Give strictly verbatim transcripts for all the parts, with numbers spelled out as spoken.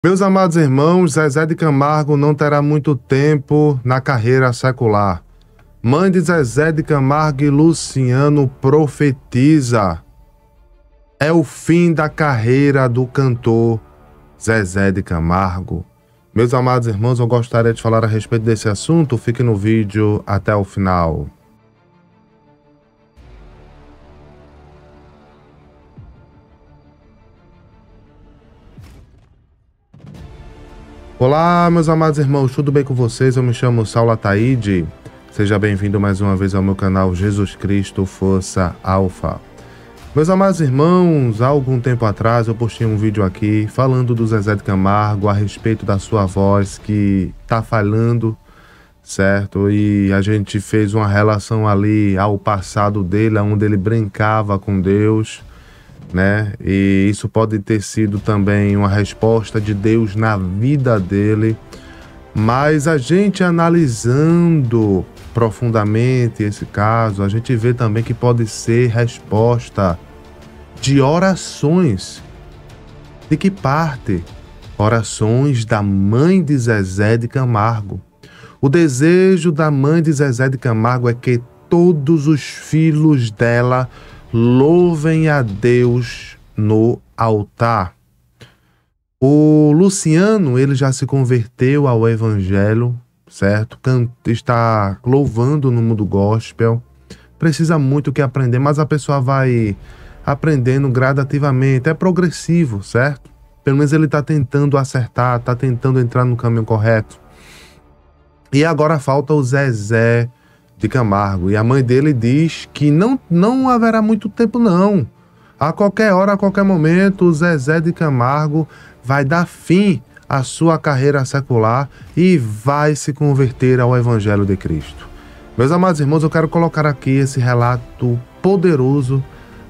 Meus amados irmãos, Zezé de Camargo não terá muito tempo na carreira secular. Mãe de Zezé de Camargo e Luciano profetiza: é o fim da carreira do cantor Zezé de Camargo. Meus amados irmãos, eu gostaria de falar a respeito desse assunto. Fique no vídeo até o final. Olá, meus amados irmãos, tudo bem com vocês? Eu me chamo Saulo Ataíde. Seja bem-vindo mais uma vez ao meu canal Jesus Cristo Força Alfa. Meus amados irmãos, há algum tempo atrás eu postei um vídeo aqui falando do Zezé de Camargo a respeito da sua voz que tá falhando, certo? E a gente fez uma relação ali ao passado dele, onde ele brincava com Deus, né? E isso pode ter sido também uma resposta de Deus na vida dele. Mas a gente analisando profundamente esse caso, a gente vê também que pode ser resposta de orações. De que parte? Orações da mãe de Zezé de Camargo. O desejo da mãe de Zezé de Camargo é que todos os filhos dela louvem a Deus no altar. O Luciano, ele já se converteu ao evangelho, certo? Está louvando no mundo gospel. Precisa muito que aprender, mas a pessoa vai aprendendo gradativamente. É progressivo, certo? Pelo menos ele está tentando acertar, está tentando entrar no caminho correto. E agora falta o Zezé de Camargo. E a mãe dele diz que não, não haverá muito tempo, não. A qualquer hora, a qualquer momento, o Zezé de Camargo vai dar fim à sua carreira secular e vai se converter ao Evangelho de Cristo. Meus amados irmãos, eu quero colocar aqui esse relato poderoso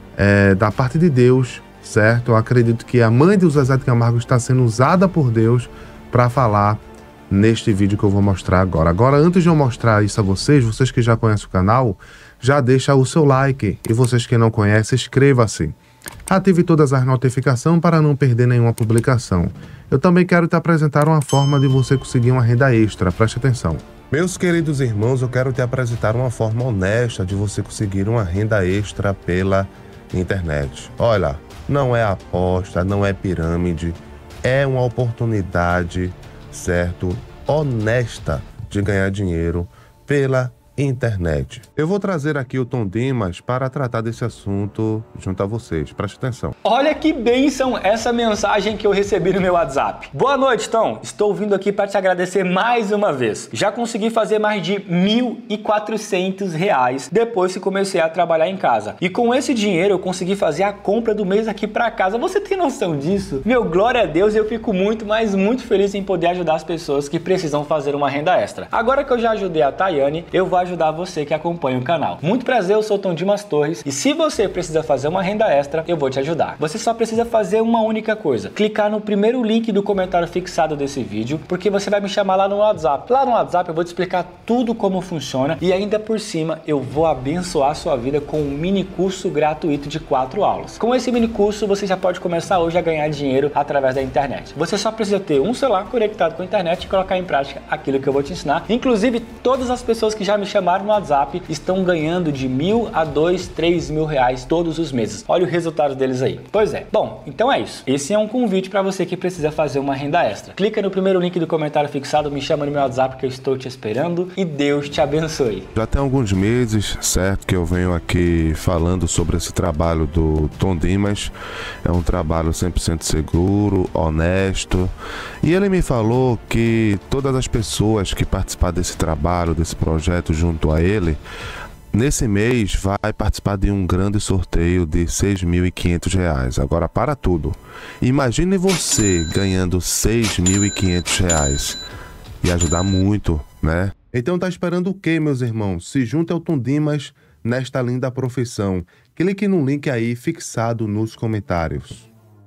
é, da parte de Deus, certo? Eu acredito que a mãe do Zezé de Camargo está sendo usada por Deus para falar neste vídeo que eu vou mostrar agora. Agora, antes de eu mostrar isso a vocês, vocês que já conhecem o canal, já deixa o seu like. E vocês que não conhecem, inscreva-se. Ative todas as notificações para não perder nenhuma publicação. Eu também quero te apresentar uma forma de você conseguir uma renda extra. Preste atenção. Meus queridos irmãos, eu quero te apresentar uma forma honesta de você conseguir uma renda extra pela internet. Olha, não é aposta, não é pirâmide, é uma oportunidade, certo, honesta de ganhar dinheiro pela internet. Eu vou trazer aqui o Tom Dimas para tratar desse assunto junto a vocês. Preste atenção. Olha que bênção essa mensagem que eu recebi no meu WhatsApp. Boa noite, Tom. Estou vindo aqui para te agradecer mais uma vez. Já consegui fazer mais de mil e quatrocentos reais depois que comecei a trabalhar em casa. E com esse dinheiro eu consegui fazer a compra do mês aqui para casa. Você tem noção disso? Meu, glória a Deus, eu fico muito, mas muito feliz em poder ajudar as pessoas que precisam fazer uma renda extra. Agora que eu já ajudei a Tayane, eu vou ajudar você que acompanha o canal. Muito prazer, eu sou Tom Dimas Torres e se você precisa fazer uma renda extra, eu vou te ajudar. Você só precisa fazer uma única coisa: clicar no primeiro link do comentário fixado desse vídeo, porque você vai me chamar lá no WhatsApp. Lá no WhatsApp eu vou te explicar tudo como funciona e ainda por cima eu vou abençoar a sua vida com um mini curso gratuito de quatro aulas. Com esse mini curso você já pode começar hoje a ganhar dinheiro através da internet. Você só precisa ter um celular conectado com a internet e colocar em prática aquilo que eu vou te ensinar. Inclusive, todas as pessoas que já me chamaram no WhatsApp estão ganhando de mil a dois, três mil reais todos os meses. Olha o resultado deles aí. Pois é. Bom, então é isso. Esse é um convite para você que precisa fazer uma renda extra. Clica no primeiro link do comentário fixado, me chama no meu WhatsApp que eu estou te esperando e Deus te abençoe. Já tem alguns meses, certo, que eu venho aqui falando sobre esse trabalho do Tom Dimas. É um trabalho cem por cento seguro, honesto. E ele me falou que todas as pessoas que participar desse trabalho, desse projeto junto a ele, nesse mês vai participar de um grande sorteio de seis mil e quinhentos reais. Agora, para tudo, imagine você ganhando seis mil e quinhentos reais. E ajudar muito, né? Então tá esperando o quê, meus irmãos? Se junte ao Tom Dimas nesta linda profissão. Clique no link aí fixado nos comentários.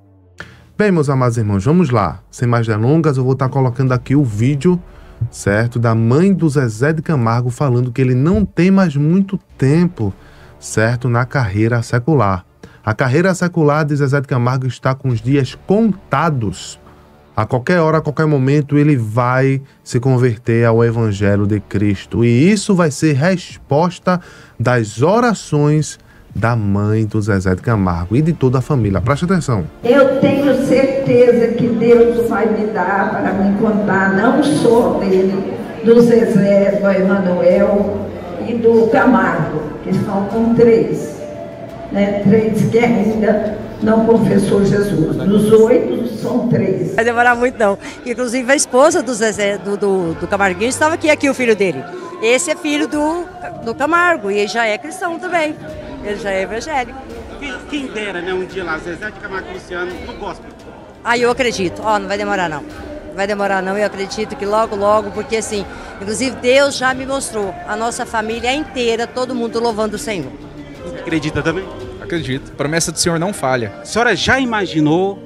Bem, meus amados irmãos, vamos lá. Sem mais delongas, eu vou estar colocando aqui o vídeo, certo, da mãe do Zezé de Camargo falando que ele não tem mais muito tempo, certo, na carreira secular. A carreira secular de Zezé de Camargo está com os dias contados. A qualquer hora, a qualquer momento, ele vai se converter ao Evangelho de Cristo. E isso vai ser resposta das orações da mãe do Zezé de Camargo e de toda a família. Preste atenção. Eu tenho certeza que Deus vai me dar para me contar, não só dele, do Zezé, do Emanuel e do Camargo, que estão com três, né? Três que ainda não confessou Jesus. Dos oito, são três. Vai demorar muito não. Inclusive a esposa do Zezé, do, do, do Camarguinho, estava aqui, aqui o filho dele. Esse é filho do, do Camargo e ele já é cristão também. Ele já é evangélico. Quem, quem dera, né, um dia lá, Zezé de Camargo e Luciano no gospel. Ah, eu acredito. Ó, oh, não vai demorar não. Não vai demorar não, eu acredito que logo, logo, porque assim, inclusive Deus já me mostrou, a nossa família inteira, todo mundo louvando o Senhor. Você acredita também? Acredito. A promessa do Senhor não falha. A senhora já imaginou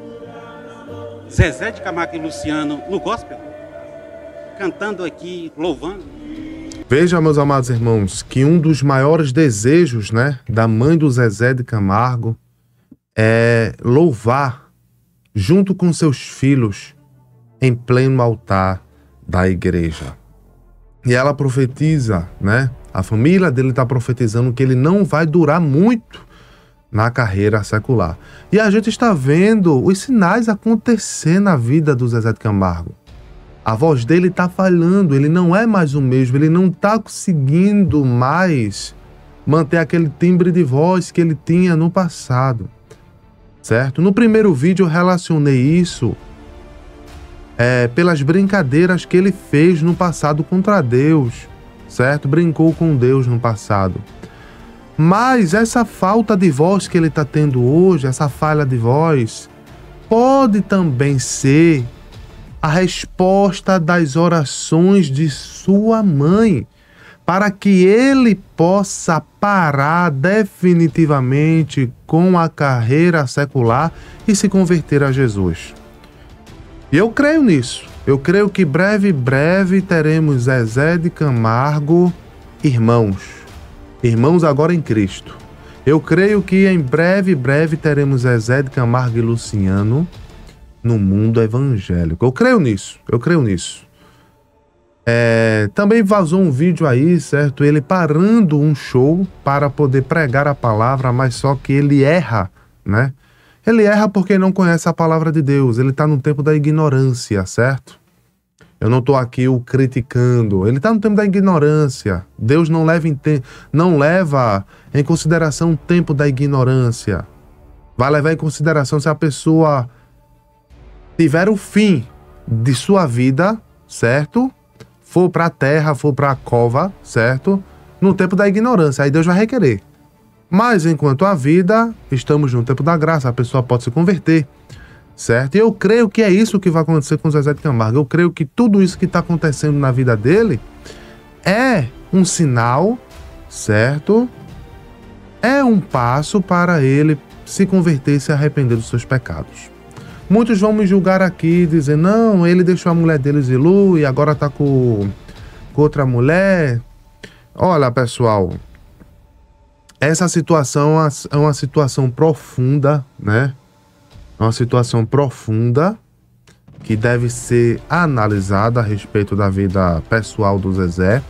Zezé de Camargo e Luciano no gospel? Cantando aqui, louvando? Veja, meus amados irmãos, que um dos maiores desejos, né, da mãe do Zezé de Camargo é louvar junto com seus filhos em pleno altar da igreja. E ela profetiza, né? A família dele está profetizando que ele não vai durar muito na carreira secular. E a gente está vendo os sinais acontecer na vida do Zezé de Camargo. A voz dele está falhando, ele não é mais o mesmo, ele não está conseguindo mais manter aquele timbre de voz que ele tinha no passado, certo? No primeiro vídeo eu relacionei isso é, pelas brincadeiras que ele fez no passado contra Deus, certo? Brincou com Deus no passado. Mas essa falta de voz que ele está tendo hoje, essa falha de voz, pode também ser a resposta das orações de sua mãe, para que ele possa parar definitivamente com a carreira secular e se converter a Jesus. E eu creio nisso. Eu creio que breve, breve teremos Zezé de Camargo irmãos. Irmãos agora em Cristo. Eu creio que em breve, breve teremos Zezé de Camargo e Luciano no mundo evangélico. Eu creio nisso, eu creio nisso. É, também vazou um vídeo aí, certo? Ele parando um show para poder pregar a palavra, mas só que ele erra, né? Ele erra porque não conhece a palavra de Deus. Ele está no tempo da ignorância, certo? Eu não estou aqui o criticando. Ele está no tempo da ignorância. Deus não leva, em te... não leva em consideração o tempo da ignorância. Vai levar em consideração se a pessoa tiver o fim de sua vida, certo? For para a terra, for para a cova, certo? No tempo da ignorância, aí Deus vai requerer. Mas enquanto a vida, estamos no tempo da graça, a pessoa pode se converter, certo? E eu creio que é isso que vai acontecer com Zezé de Camargo. Eu creio que tudo isso que está acontecendo na vida dele é um sinal, certo? É um passo para ele se converter e se arrepender dos seus pecados. Muitos vão me julgar aqui, dizer, não, ele deixou a mulher dele Zilu e agora tá com, com outra mulher. Olha, pessoal, essa situação é uma situação profunda, né? É uma situação profunda que deve ser analisada a respeito da vida pessoal do Zezé.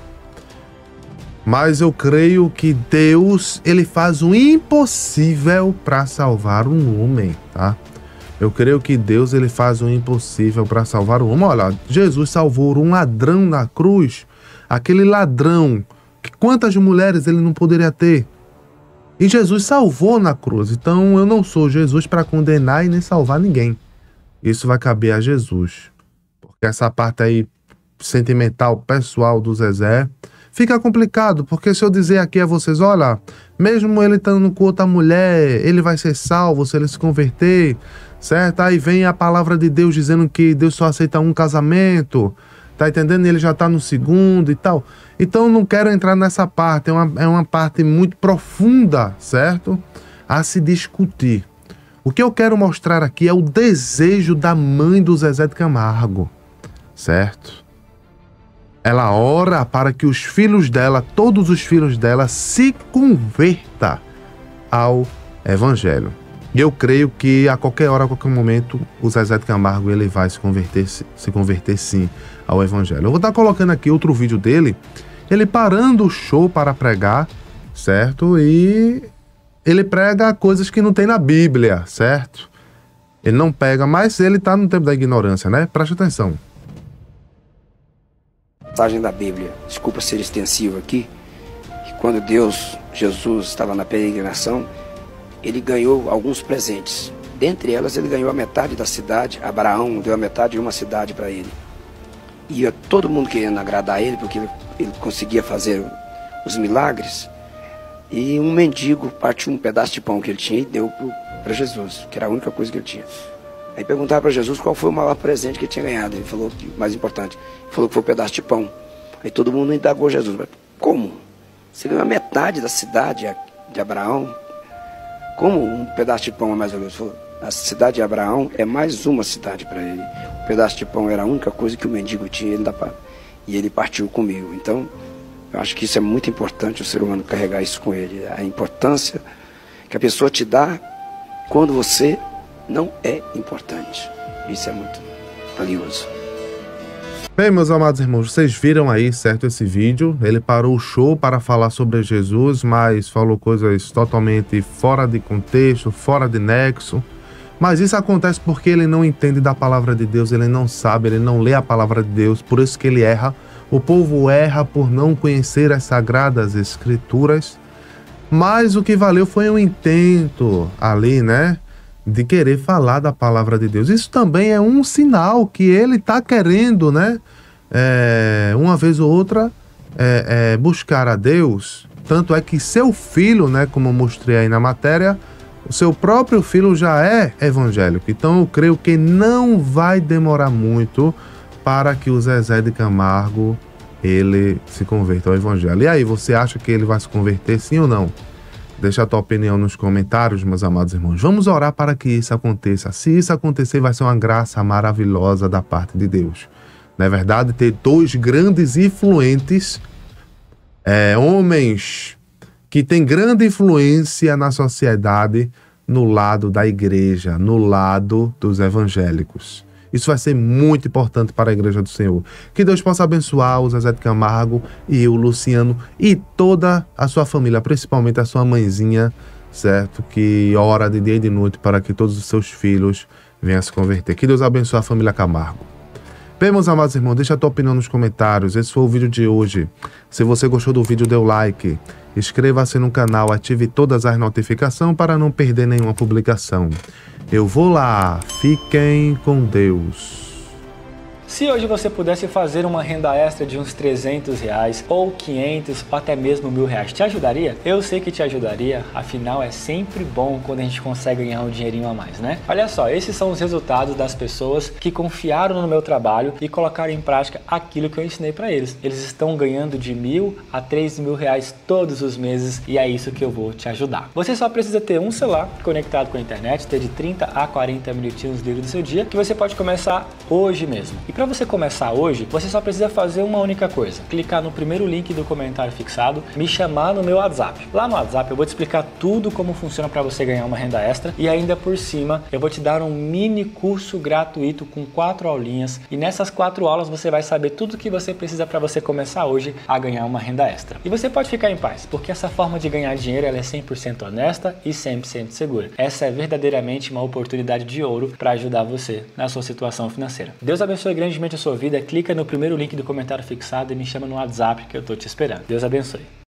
Mas eu creio que Deus, ele faz o impossível para salvar um homem, tá? Eu creio que Deus, ele faz o impossível para salvar o homem. Olha, Jesus salvou um ladrão na cruz. Aquele ladrão, que quantas mulheres ele não poderia ter? E Jesus salvou na cruz. Então eu não sou Jesus para condenar e nem salvar ninguém. Isso vai caber a Jesus. Porque essa parte aí sentimental, pessoal do Zezé, fica complicado. Porque se eu dizer aqui a vocês, olha, mesmo ele estando com outra mulher, ele vai ser salvo se ele se converter, certo? Aí vem a palavra de Deus dizendo que Deus só aceita um casamento, tá entendendo? Ele já tá no segundo e tal. Então eu não quero entrar nessa parte, é uma, é uma parte muito profunda, certo? A se discutir. O que eu quero mostrar aqui é o desejo da mãe do Zezé de Camargo, certo? Ela ora para que os filhos dela, todos os filhos dela, se convertam ao Evangelho. E eu creio que a qualquer hora, a qualquer momento, o Zezé de Camargo ele vai se converter, se converter sim ao Evangelho. Eu vou estar colocando aqui outro vídeo dele, ele parando o show para pregar, certo? E ele prega coisas que não tem na Bíblia, certo? Ele não pega, mas ele está no tempo da ignorância, né? Preste atenção. Passagem da Bíblia, desculpa ser extensivo aqui, que quando Deus, Jesus, estava na peregrinação, ele ganhou alguns presentes. Dentre elas, ele ganhou a metade da cidade. Abraão deu a metade de uma cidade para ele. E ia todo mundo querendo agradar ele, porque ele, ele conseguia fazer os milagres. E um mendigo partiu um pedaço de pão que ele tinha e deu para Jesus, que era a única coisa que ele tinha. Aí perguntaram para Jesus qual foi o maior presente que ele tinha ganhado. Ele falou que o mais importante, ele falou que foi um pedaço de pão. Aí todo mundo indagou Jesus: mas como? Você ganhou a metade da cidade de Abraão? Como um pedaço de pão é mais ou menos? Ele falou: a cidade de Abraão é mais uma cidade para ele. O pedaço de pão era a única coisa que o mendigo tinha, ele dá pra... e ele partiu comigo. Então, eu acho que isso é muito importante, o ser humano carregar isso com ele. A importância que a pessoa te dá quando você não é importante. Isso é muito valioso. Bem, meus amados irmãos, vocês viram aí, certo, esse vídeo? Ele parou o show para falar sobre Jesus, mas falou coisas totalmente fora de contexto, fora de nexo. Mas isso acontece porque ele não entende da palavra de Deus, ele não sabe, ele não lê a palavra de Deus, por isso que ele erra. O povo erra por não conhecer as sagradas escrituras, mas o que valeu foi um intento ali, né, de querer falar da palavra de Deus. Isso também é um sinal que ele está querendo, né, é, uma vez ou outra, é, é, buscar a Deus. Tanto é que seu filho, né, como eu mostrei aí na matéria, o seu próprio filho já é evangélico. Então eu creio que não vai demorar muito para que o Zezé de Camargo ele se converta ao evangelho. E aí, você acha que ele vai se converter, sim ou não? Deixa a tua opinião nos comentários, meus amados irmãos. Vamos orar para que isso aconteça. Se isso acontecer, vai ser uma graça maravilhosa da parte de Deus. Não é verdade? Ter dois grandes influentes, é, homens que têm grande influência na sociedade, no lado da igreja, no lado dos evangélicos. Isso vai ser muito importante para a Igreja do Senhor. Que Deus possa abençoar o Zezé de Camargo e o Luciano e toda a sua família, principalmente a sua mãezinha, certo? Que ora de dia e de noite para que todos os seus filhos venham a se converter. Que Deus abençoe a família Camargo. Bem, meus amados irmãos, deixa a tua opinião nos comentários. Esse foi o vídeo de hoje. Se você gostou do vídeo, dê o like. Inscreva-se no canal, ative todas as notificações para não perder nenhuma publicação. Eu vou lá. Fiquem com Deus. Se hoje você pudesse fazer uma renda extra de uns trezentos reais, ou quinhentos, ou até mesmo mil reais, te ajudaria? Eu sei que te ajudaria, afinal é sempre bom quando a gente consegue ganhar um dinheirinho a mais, né? Olha só, esses são os resultados das pessoas que confiaram no meu trabalho e colocaram em prática aquilo que eu ensinei para eles. Eles estão ganhando de mil a três mil reais todos os meses e é isso que eu vou te ajudar. Você só precisa ter um celular conectado com a internet, ter de trinta a quarenta minutinhos livre do seu dia, que você pode começar hoje mesmo. E para você começar hoje, você só precisa fazer uma única coisa: clicar no primeiro link do comentário fixado, me chamar no meu WhatsApp. Lá no WhatsApp eu vou te explicar tudo como funciona para você ganhar uma renda extra e ainda por cima eu vou te dar um mini curso gratuito com quatro aulinhas e nessas quatro aulas você vai saber tudo o que você precisa para você começar hoje a ganhar uma renda extra. E você pode ficar em paz, porque essa forma de ganhar dinheiro ela é cem por cento honesta e cem por cento segura. Essa é verdadeiramente uma oportunidade de ouro para ajudar você na sua situação financeira. Deus abençoe grandemente a sua vida, clica no primeiro link do comentário fixado e me chama no WhatsApp que eu tô te esperando. Deus abençoe.